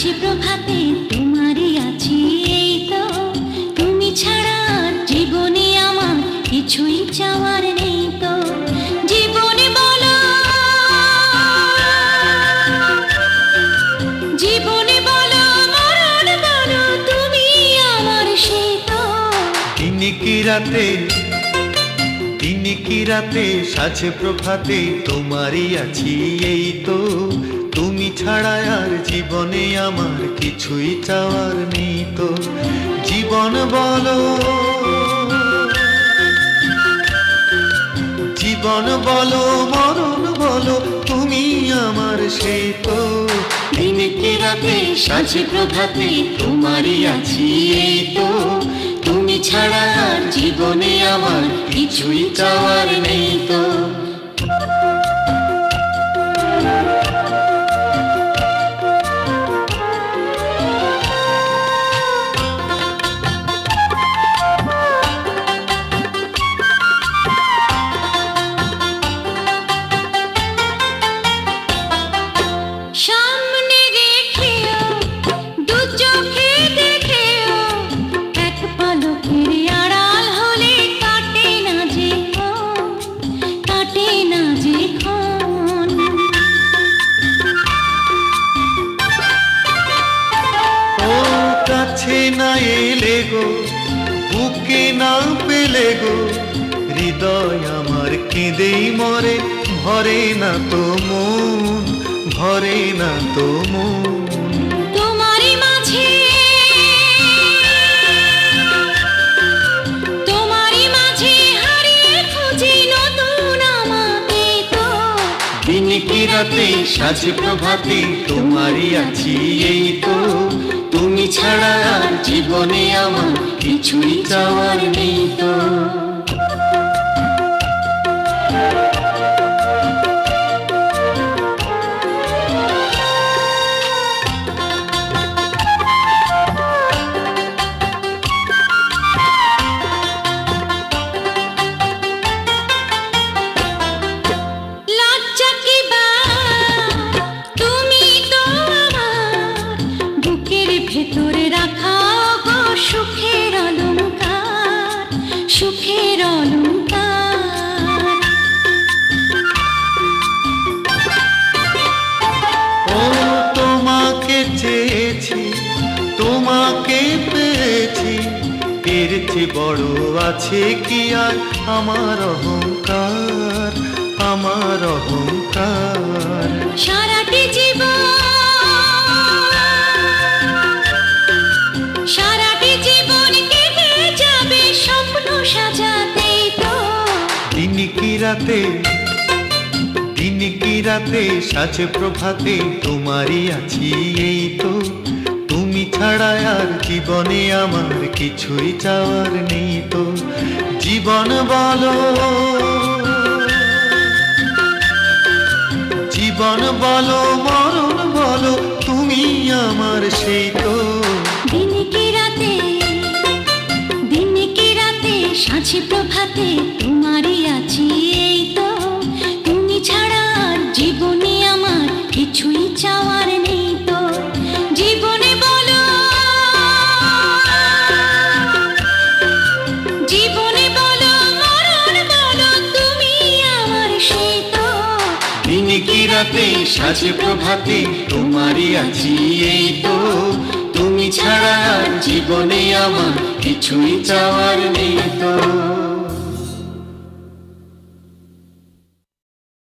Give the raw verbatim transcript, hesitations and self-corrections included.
সাজে প্রভাতে তোমারই আছি এই তো, তুমি ছাড়া জীবনে আমার কিছুই চাওয়ার নেই তো। জীবনে বলো, জীবনে বলো, মরণ বলো, তুমি আমার সেই তো। দিনে কি রাতে, দিনে কি রাতে সাজে প্রভাতে তোমারই আছি এই তো, তুমি ছাড়া আর জীবনে আমার কিছুই চাওয়ার নেই তো। জীবন বলো, জীবন বলো, মরণ বলো, তুমি আমার সেই তো। দিনে কি রাতে সাজে প্রভাতে তোমারই আছি এই তো, তুমি ছাড়া আর জীবনে আমার কিছুই চাওয়ার নেই তো। বুকে না পেলে গো হৃদয় আমার কেঁদেই মরে, ভরে না তো মন, ভরে না তো মন। তোমারই মাঝে, তোমারই মাঝে হারিয়ে খুঁজি নতুন আমাকে তো। দিনে কি রাতে সাজে প্রভাতে তোমারই আছি এই তো, তুমি ছাড়া আর জীবনে আমার কিছুই চাওয়ার নেই তো। ভেতরে রাখা গো সুখের অলংকার, সুখের অলংকার। ও তোমাকে চেয়েছি, তোমাকে পেয়েছি, এর চেয়ে বড় আছে কি আর আমার অহংকার, আমার অহংকার। সারাটি জীবন, সারাটি জীবন কেটে যাবে স্বপ্ন সাজাতে তো। দিনে কি রাতে, দিনে কি রাতে সাজে প্রভাতে তোমারই আছি এই তো, তুমি ছাড়া আর জীবনে আমার কিছুই চাওয়ার নেই তো। জীবন বলো, জীবন বলো, মরণ বলো, তুমি আমার সেই তো। দিনে কি রাতে, দিনে কি রাতে সাজে প্রভাতে তোমারই আছি এই তো, তুমি ছাড়া আর জীবনে আমার কিছুই চাওয়ার নেই তো। জীবনে বলো, জীবনে বলো, মরণ বলো, তুমি আমার সেই তো। দিনে কি রাতে সাজে প্রভাতে তোমারই আছি এই তো, তুমি ছাড়া জীবনে আমার কিছুই চাওয়ার নেই তো।